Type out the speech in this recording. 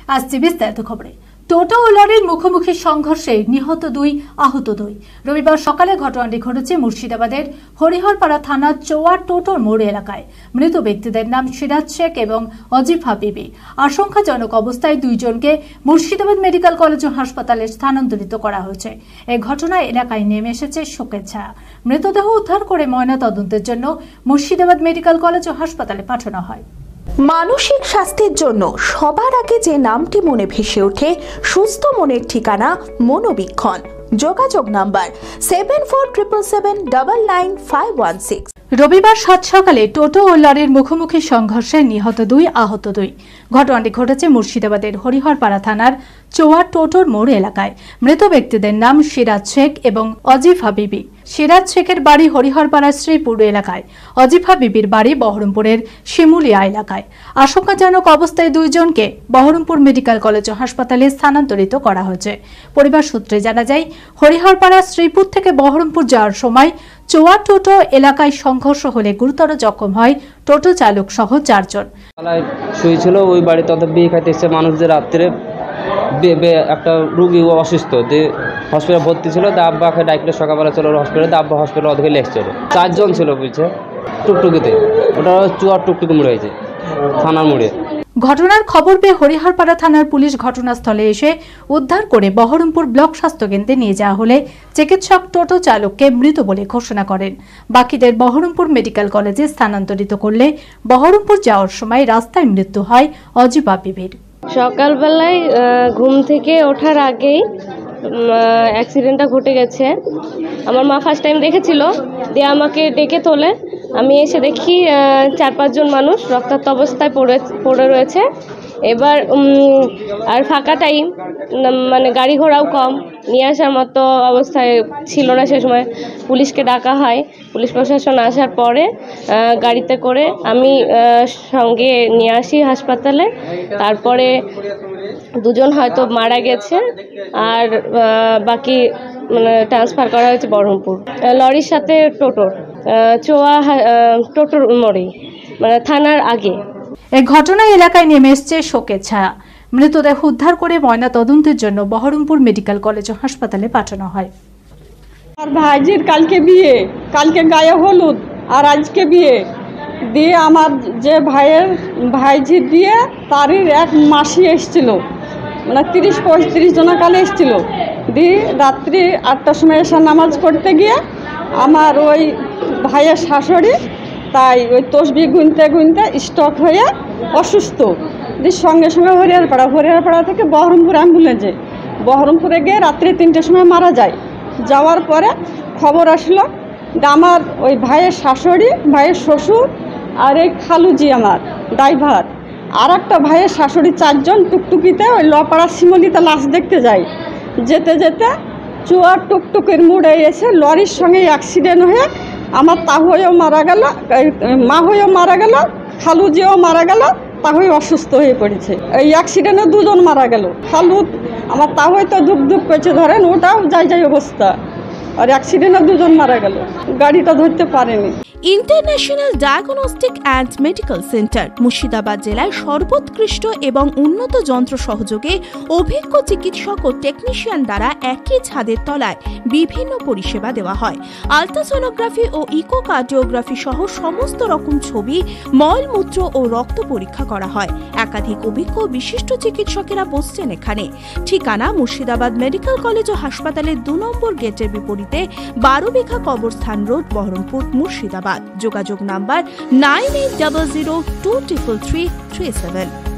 আসছে বিস্তারিত খবরে। টোটো ও লরির মুখোমুখি সংঘর্ষে নিহত 2, আহত 2। রবিবার সকালে ঘটনাটি ঘটেছে মুর্শিদাবাদের হরিহরপাড়া থানার চোয়া টোটোর মোড় এলাকায়। মৃত ব্যক্তিদের নাম সিরাজ শেখ এবং অজিফা বিবি। আশঙ্কাজনক অবস্থায় 2 জনকে মুর্শিদাবাদ মেডিকেল কলেজ ও হাসপাতালে স্থানান্তরিত করা হয়েছে। এই ঘটনায় এলাকায় নেমে এসেছে শোকের ছায়া। মৃতদেহ উদ্ধার করে ময়নাতদন্তের জন্য মুর্শিদাবাদ মেডিকেল কলেজ ও হাসপাতালে পাঠানো হয়। মানসিক স্বাস্থ্যের জন্য সবার আগে যে নামটি মনে ভেসে ওঠে, সুস্থ মনের ঠিকানা মনোবীক্ষণ। যোগাযোগ নাম্বার 7477799516। রবিবার সাত সকালে টোটো ও লরির মুখোমুখি সংঘর্ষে নিহত 2, আহত 2। ঘটনাটি ঘটেছে মুর্শিদাবাদের হরিহরপাড়া থানার চোয়া টোটোর মোড় এলাকায়। মৃত ব্যক্তিদের নাম সিরাজ শেখ এবং অজিফা বিবি। সিরাজ শেখের বাড়ি হরিহরপাড়া শ্রীপুর এলাকায়, অজিফা বিবির বাড়ি বহরমপুরের শিমুলিয়া এলাকায়। আশঙ্কাজনক অবস্থায় 2 জনকে বহরমপুর মেডিকেল কলেজ ও হাসপাতালে স্থানান্তরিত করা হয়েছে। পরিবার সূত্রে জানা যায়, হরিহরপাড়া শ্রীপুর থেকে বহরমপুর যাওয়ার সময় চোয়া টোটো এলাকায় সংঘর্ষ হলে গুরুতর জখম হয় টোটো চালক সহ 4 জন। শুয়েছিল ওই বাড়িতে, বিয়ে খাইতে এসছে মানুষদের। রাত্রে একটা রুগী অসুস্থ দিয়ে হসপিটালে ভর্তি ছিল। আব্বাকে ডাইরেক্ট সকালবেলা চলো হসপিটালে। আব্বা হসপিটাল অধকে লেগছিল। 4 জন ছিল বুঝছে টুকটুকিতে। ওটা চুয়ার টুকটুকি মোড়ে হয়েছে, থানার মোড়ে। ঘটনার খবর পেয়ে হরিহরপাড়া থানার পুলিশ ঘটনাস্থলে এসে উদ্ধার করে বহরমপুর ব্লক স্বাস্থ্যকেন্দ্রে নিয়ে যাওয়া হলে চিকিৎসক টোটো চালককে মৃত বলে ঘোষণা করেন। বাকিদের বহরমপুর মেডিকেল কলেজে স্থানান্তরিত করলে বহরমপুর যাওয়ার সময় রাস্তায় মৃত্যু হয় অজিফা বিবির। সকালবেলায় ঘুম থেকে ওঠার আগেই অ্যাক্সিডেন্টটা ঘটে গেছে। আমার মা ফার্স্ট টাইম দেখেছিল, দিয়ে আমাকে ডেকে তোলে। আমি এসে দেখি 4-5 জন মানুষ রক্তাক্ত অবস্থায় পড়ে রয়েছে। এবার আর ফাঁকা টাইম, মানে গাড়ি ঘোড়াও কম, নিয়ে আসার মতো অবস্থায় ছিল না সে সময়। পুলিশকে ডাকা হয়। পুলিশ প্রশাসন আসার পরে গাড়িতে করে আমি সঙ্গে নিয়ে আসি হাসপাতালে। তারপরে 2 জন হয়তো মারা গেছে, আর বাকি মানে ট্রান্সফার করা হয়েছে বহরমপুর। লরির সাথে টোটোর চোয়া টোটোর মোড়ে, মানে থানার আগে। এই ঘটনায় এলাকায় নেমে এসছে শোকের ছায়া। মৃতদেহ উদ্ধার করে ময়নাতদন্তের জন্য বহরমপুর মেডিকেল কলেজ ও হাসপাতালে পাঠানো হয়। আর ভাইজির কালকে বিয়ে, কালকে গায়ে হলুদ, আর আজকে বিয়ে দিয়ে আমার যে ভাইজির বিয়ে তারই এক মাসি এসেছিল, মানে 30-35 জনা কালে এসেছিল। দিয়ে রাত্রি 8টার সময় এসে নামাজ পড়তে গিয়ে আমার ওই ভাইয়ের শাশুড়ি তাই ওই তসবি গুনতে স্টক হয়ে অসুস্থ। দিয়ে সঙ্গে সঙ্গে হরিহরপাড়া থেকে বহরমপুর অ্যাম্বুলেন্সে, বহরমপুরে গিয়ে রাত্রি 3টের সময় মারা যায়। যাওয়ার পরে খবর আসলো আমার ওই ভাইয়ের শাশুড়ি, ভাইয়ের শ্বশুর আর এই খালুজি আমার ড্রাইভার, আর একটা ভাইয়ের শাশুড়ি 4 জন টুকটুকিতে ওই লপাড়া শিমলিতে লাশ দেখতে যায়। যেতে যেতে চুয়ার টুকটুকির মোড়ে এসে লরির সঙ্গে অ্যাক্সিডেন্ট হয়ে আমার তাহইও মারা গেল, মা হয়েও মারা গেল, খালুজিও মারা গেল, তাহই অসুস্থ হয়ে পড়েছে। এই অ্যাক্সিডেন্টে 2 জন মারা গেল। খালু আমার তাহই তো ধুক পেয়েছে, ধরেন ওটাও যাই অবস্থা। আর অ্যাক্সিডেন্টে 2 জন মারা গেল, গাড়িটা ধরতে পারেনি। International diagnostic and medical centre Murshidabad জেলায় সর্বোৎকৃষ্ট এবং উন্নত যন্ত্র সহযোগে অভিজ্ঞ চিকিৎসক ও টেকনিশিয়ান দ্বারা একই ছাদের তলায় বিভিন্ন পরিষেবা দেওয়া হয়। আলট্রাসোনোগ্রাফি ও ইকোকার্ডিওগ্রাফি সহ সমস্ত রকম ছবি, মলমূত্র ও রক্ত পরীক্ষা করা হয়। একাধিক অভিজ্ঞ বিশিষ্ট চিকিৎসকেরা বসছেন এখানে। ঠিকানা মুর্শিদাবাদ মেডিকেল কলেজ ও হাসপাতালের 2 নম্বর গেটের বিপরীতে 12 বিঘা কবরস্থান রোড, বহরমপুর, মুর্শিদাবাদ। যোগাযোগ নাম্বার 9800233337।